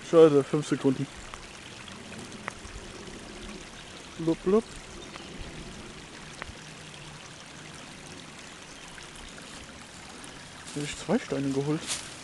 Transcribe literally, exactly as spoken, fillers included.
Schade, fünf Sekunden. Blub, blub. Jetzt habe ich zwei Steine geholt.